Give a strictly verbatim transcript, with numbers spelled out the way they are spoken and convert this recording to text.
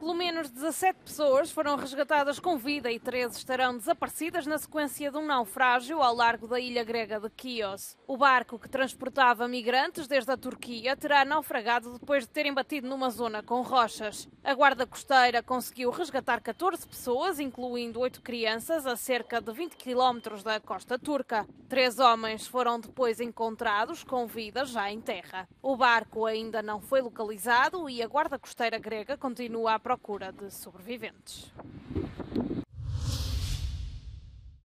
Pelo menos dezassete pessoas foram resgatadas com vida e treze estarão desaparecidas na sequência de um naufrágio ao largo da ilha grega de Chios. O barco que transportava migrantes desde a Turquia terá naufragado depois de terem batido numa zona com rochas. A Guarda Costeira conseguiu resgatar catorze pessoas, incluindo oito crianças, a cerca de vinte quilómetros da costa turca. Três homens foram depois encontrados com vida já em terra. O barco ainda não foi localizado e a Guarda Costeira grega continua a procura de sobreviventes.